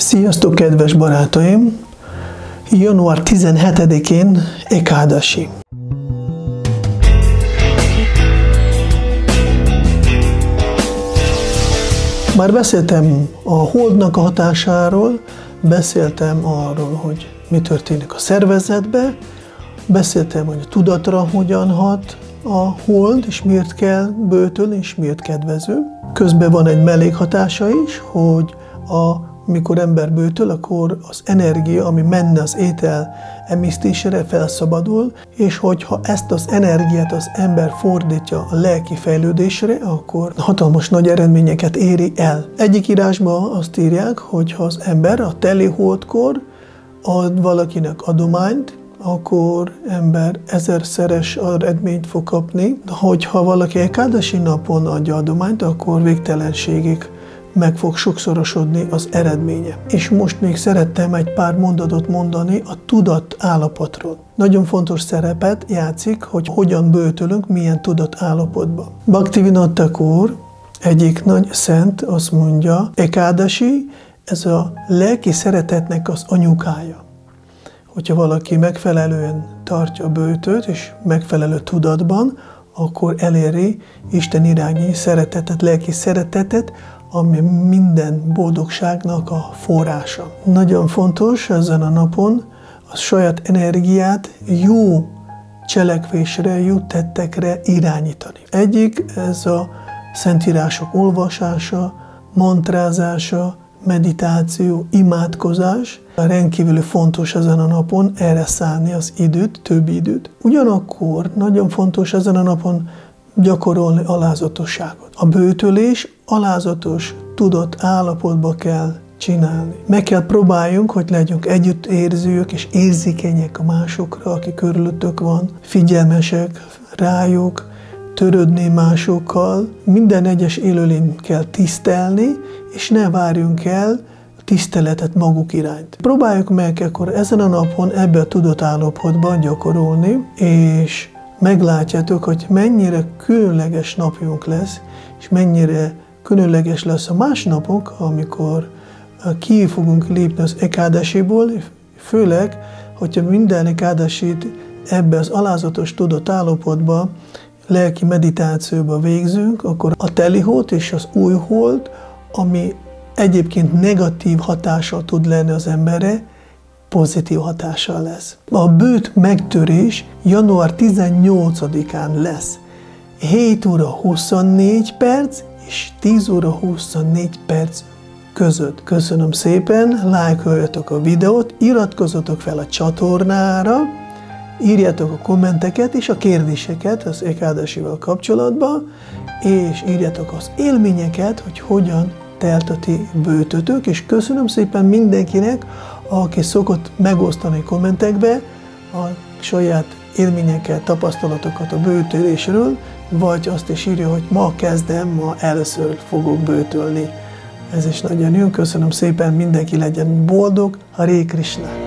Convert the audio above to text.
Sziasztok, kedves barátaim! Január 17-én Ekádasi. Már beszéltem a holdnak a hatásáról, beszéltem arról, hogy mi történik a szervezetbe, beszéltem, hogy a tudatra hogyan hat a hold, és miért kell böjtölni, és miért kedvező. Közben van egy mellékhatása is, hogy amikor ember böjtöl, akkor az energia, ami menne az étel emésztésére, felszabadul, és hogyha ezt az energiát az ember fordítja a lelki fejlődésre, akkor hatalmas nagy eredményeket éri el. Egyik írásban azt írják, hogy ha az ember a teli holdkor ad valakinek adományt, akkor ember 1000-szeres eredményt fog kapni. Hogyha valaki ekádasi napon adja adományt, akkor végtelenségig meg fog sokszorosodni az eredménye. És most még szerettem egy pár mondatot mondani a tudat állapotról. Nagyon fontos szerepet játszik, hogy hogyan böjtölünk, milyen tudat állapotban. Bhaktivinoda Thakur, egyik nagy szent, azt mondja, ekádasi, ez a lelki szeretetnek az anyukája. Hogyha valaki megfelelően tartja a böjtöt, és megfelelő tudatban, akkor eléri Isten irányi szeretetet, lelki szeretetet, ami minden boldogságnak a forrása. Nagyon fontos ezen a napon a saját energiát jó cselekvésre, jó tettekre irányítani. Egyik ez a szentírások olvasása, mantrázása, meditáció, imádkozás. Rendkívül fontos ezen a napon erre szánni az időt, több időt. Ugyanakkor nagyon fontos ezen a napon gyakorolni alázatosságot. A böjtölés alázatos, tudott állapotba kell csinálni. Meg kell próbáljunk, hogy legyünk együttérzők és érzékenyek a másokra, aki körülöttük van, figyelmesek rájuk, törődni másokkal. Minden egyes élőlényt kell tisztelni, és ne várjunk el tiszteletet maguk iránt. Próbáljuk meg akkor ezen a napon ebbe a tudatállapotban gyakorolni, és meglátjátok, hogy mennyire különleges napjunk lesz, és mennyire különleges lesz a más napok, amikor ki fogunk lépni az ekádasiból, főleg, hogyha minden ekádasit ebbe az alázatos tudatállapotba, lelki meditációba végzünk, akkor a teli hold és az új hold, ami egyébként negatív hatással tud lenni az emberre, pozitív hatással lesz. A böjt megtörés január 18-án lesz. 7 óra 24 perc és 10 óra 24 perc között. Köszönöm szépen, lájkoljatok a videót, iratkozzatok fel a csatornára, írjátok a kommenteket és a kérdéseket az ekádasival kapcsolatban, és írjátok az élményeket, hogy hogyan telt a ti böjtötök, és köszönöm szépen mindenkinek, aki szokott megosztani kommentekbe a saját élményeket, tapasztalatokat a böjtölésről, vagy azt is írja, hogy ma kezdem, ma először fogok böjtölni. Ez is nagyon jó, köszönöm szépen, mindenki legyen boldog, Hare Krishna!